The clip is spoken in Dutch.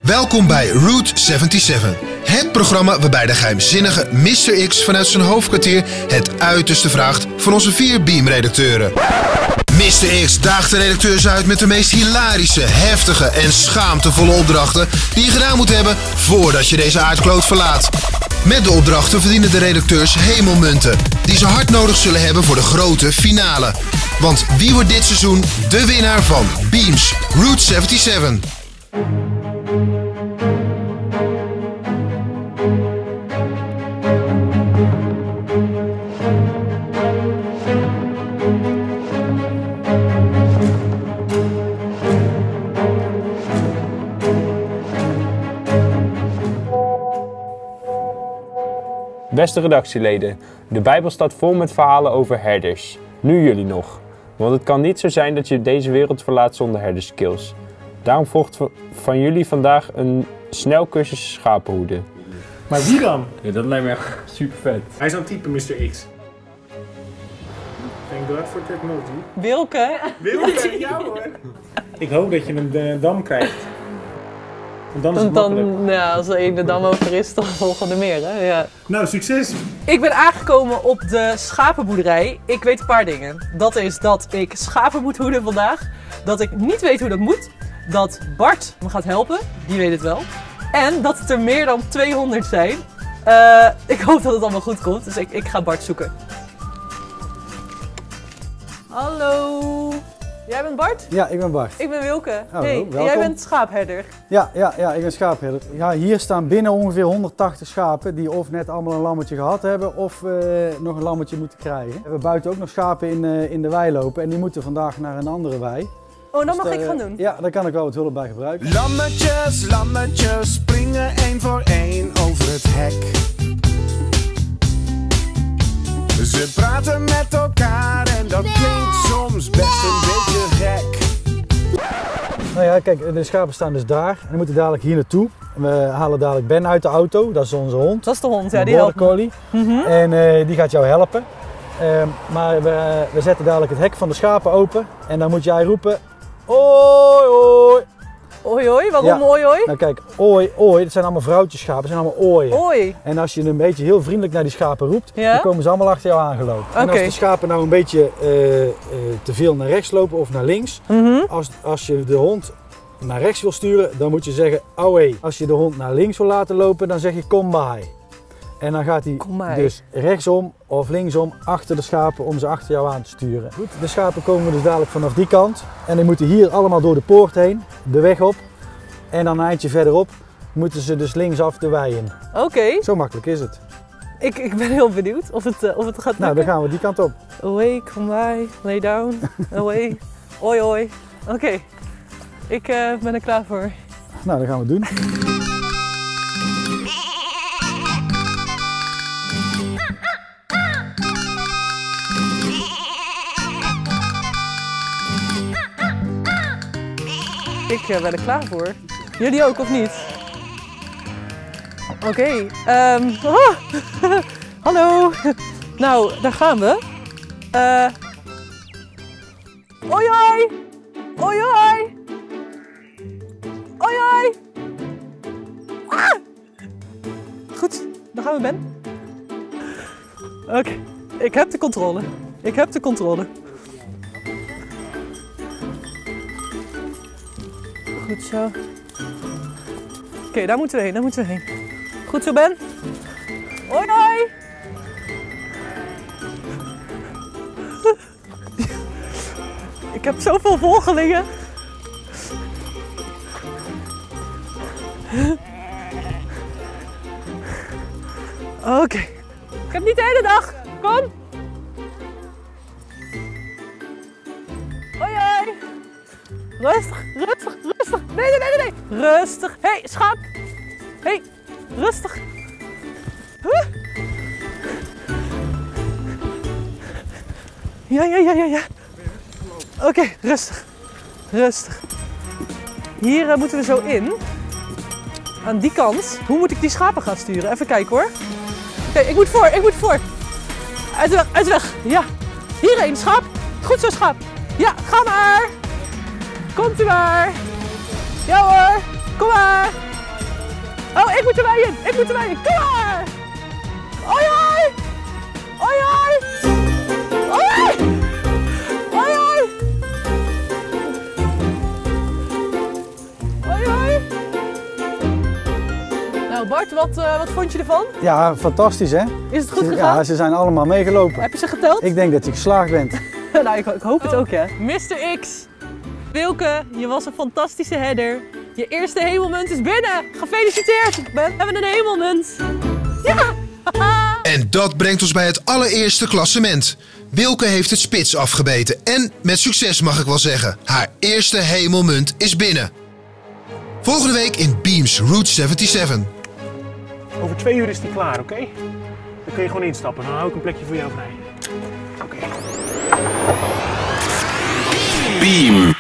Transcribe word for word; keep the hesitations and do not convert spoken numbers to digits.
Welkom bij Route zevenenzeventig, het programma waarbij de geheimzinnige mister X vanuit zijn hoofdkwartier het uiterste vraagt van onze vier Beam-redacteuren. mister X daagt de redacteurs uit met de meest hilarische, heftige en schaamtevolle opdrachten die je gedaan moet hebben voordat je deze aardkloot verlaat. Met de opdrachten verdienen de redacteurs hemelmunten, die ze hard nodig zullen hebben voor de grote finale. Want wie wordt dit seizoen de winnaar van Beams Route zevenenzeventig? Beste redactieleden, de Bijbel staat vol met verhalen over herders. Nu jullie nog. Want het kan niet zo zijn dat je deze wereld verlaat zonder herderskills. Daarom volgt van jullie vandaag een snelcursus schapenhoeden. Maar wie dan? Ja, dat lijkt me echt super vet. Hij is aan het typen, mister X. Thank God for technology. Wilke? Wilke, ja hoor. Ik hoop dat je een uh, dam krijgt. Want dan is het Dan, makkelijk. ja, als er één de dam over is, dan volgen er meer, hè? Ja. Nou, succes! Ik ben aangekomen op de schapenboerderij. Ik weet een paar dingen. Dat is dat ik schapen moet hoeden vandaag. Dat ik niet weet hoe dat moet. Dat Bart me gaat helpen. Die weet het wel. En dat het er meer dan tweehonderd zijn. Uh, ik hoop dat het allemaal goed komt. Dus ik, ik ga Bart zoeken. Hallo. Jij bent Bart? Ja, ik ben Bart. Ik ben Wilke. Hallo, hey, welkom. jij bent schaapherder. Ja, ja, ja, ik ben schaapherder. Ja, hier staan binnen ongeveer honderdtachtig schapen die of net allemaal een lammetje gehad hebben of uh, nog een lammetje moeten krijgen. We hebben buiten ook nog schapen in, uh, in de wei lopen en die moeten vandaag naar een andere wei. Oh, dat Dus mag daar, ik gaan doen? Ja, daar kan ik wel wat hulp bij gebruiken. Lammetjes, lammetjes springen één voor één over het hek. Ze praten met elkaar en dat klinkt soms best een beetje gek. Nou ja, kijk, de schapen staan dus daar en die moeten dadelijk hier naartoe. We halen dadelijk Ben uit de auto, dat is onze hond. Dat is de hond, ja, Een die helpt me. border collie. Mm-hmm. En uh, die gaat jou helpen. Uh, maar we, we zetten dadelijk het hek van de schapen open en dan moet jij roepen: Oi, oi. Oei, oei, waarom Ja. oei, oei? Nou kijk, ooi, ooi, dat zijn allemaal vrouwtjesschapen, dat zijn allemaal ooien. Oei. En als je een beetje heel vriendelijk naar die schapen roept, Ja? dan komen ze allemaal achter jou aangelopen. En als Oké. de schapen nou een beetje uh, uh, te veel naar rechts lopen of naar links, Mm-hmm. als, als je de hond naar rechts wil sturen, dan moet je zeggen away. Als je de hond naar links wil laten lopen, dan zeg je kom bij. En dan gaat hij Kom bij. dus rechtsom of linksom achter de schapen om ze achter jou aan te sturen. Goed, de schapen komen dus dadelijk vanaf die kant en die moeten hier allemaal door de poort heen, de weg op. En dan een eindje verderop moeten ze dus linksaf de wei in. Oké, Zo makkelijk is het. ik, ik ben heel benieuwd of het, uh, of het gaat Nou, dan lukken. gaan we die kant op. Away, come by, lay down, away, oi, oi. Oké, ik uh, ben er klaar voor. Nou, dat gaan we doen. Ik uh, ben er klaar voor. Jullie ook, of niet? Oké, okay, um, ah, hallo. Nou, daar gaan we. Uh, oi, oi. Oi, oi. Oi, oi. Ah. Goed, dan gaan we, Ben. Oké, okay. Ik heb de controle. Ik heb de controle. Goed zo. Oké, okay, daar moeten we heen, daar moeten we heen. Goed zo, Ben. Hoi, hoi. Ik heb zoveel volgelingen. Oké. Okay. Ik heb niet de hele dag. Kom. Hoi, hoi. Rustig, rustig, rustig. Nee, nee, nee, nee. Rustig. Hé, hey, schaap. Hé, hey, rustig. Huh? Ja, ja, ja, ja, ja. Oké, okay, rustig. Rustig. Hier uh, moeten we zo in. Aan die kant. Hoe moet ik die schapen gaan sturen? Even kijken hoor. Oké, okay, ik moet voor, ik moet voor. Uit de weg, uit de weg. Ja. Hierheen, schaap. Goed zo, schaap. Ja, ga maar. Komt u maar. Ja hoor. Kom maar. Oh, ik moet er bij in. Ik moet er bij in. Kom maar. Oi, hoi. Oi, hoi. Oi, hoi. Oi, hoi. Oi, hoi. Nou Bart, wat, uh, wat vond je ervan? Ja, fantastisch hè? Is het goed Ze- gegaan? Ja, ze zijn allemaal meegelopen. Heb je ze geteld? Ik denk dat je geslaagd bent. Nou, ik, ik hoop het ook, hè. mister X. Wilke, je was een fantastische header. Je eerste hemelmunt is binnen. Gefeliciteerd. We hebben een hemelmunt. Ja. En dat brengt ons bij het allereerste klassement. Wilke heeft het spits afgebeten en met succes mag ik wel zeggen. Haar eerste hemelmunt is binnen. Volgende week in Beams Route zevenenzeventig. Over twee uur is die klaar, oké? Okay? Dan kun je gewoon instappen. Dan hou ik een plekje voor jou vrij. Oké. Okay. Beam.